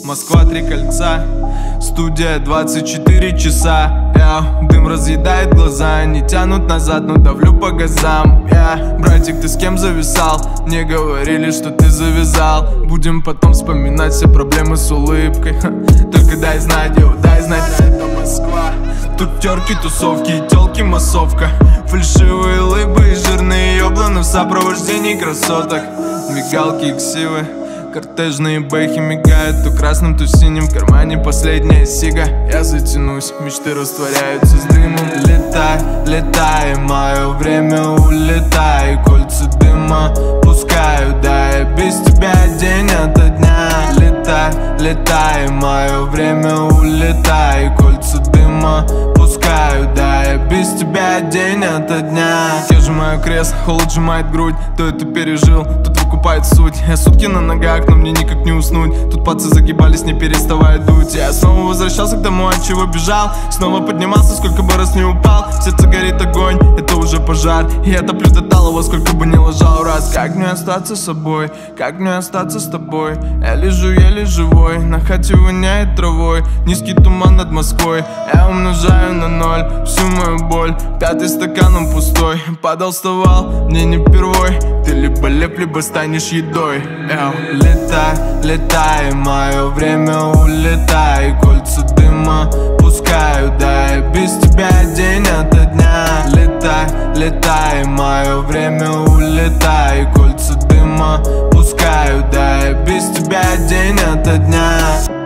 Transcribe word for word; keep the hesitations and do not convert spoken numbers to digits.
Москва, три кольца, студия двадцать четыре часа. Я, дым разъедает глаза, не тянут назад, но давлю по газам. Я, братик, ты с кем зависал? Мне говорили, что ты завязал. Будем потом вспоминать все проблемы с улыбкой. Ха. Только дай знать, йоу, дай знать, это Москва. Тут терки, тусовки и телки массовка. Фальшивые лыбы и жирные ебланы в сопровождении красоток. Мигалки и ксивы, кортежные бэхи мигают то красным, то синим. В кармане последняя сига. Я затянусь, мечты растворяются с дымом. Летай, летай, мое время улетай. Кольца дыма пускаю, да я без тебя день ото дня. Летай, летай, мое время улетай. Кольца дыма пускаю, да я без тебя день ото дня. Я сжимаю крест, холод сжимает грудь. Кто это пережил, тут выкупает суть. Я сутки на ногах, но мне никак не уснуть. Тут пацы загибались, не переставая дуть. Я снова возвращался к тому, от чего бежал. Снова поднимался, сколько бы раз не упал. В сердце горит огонь, это уже пожар. И я топлю до талого, сколько бы не лажал раз. Как мне остаться собой, как мне остаться с тобой? Я лежу еле живой, на хате воняет травой. Низкий туман над Москвой, я умножаю на ноль всю мою боль. Пятый стакан он пустой, падал, вставал, мне не впервой. Ты либо леп, либо станешь едой. Эу. Летай, летай, мое время улетай. Кольца дыма пускаю, да я без тебя день ото дня. Летай, летай, мое время улетай. Кольца дыма пускаю, да я без тебя день ото дня.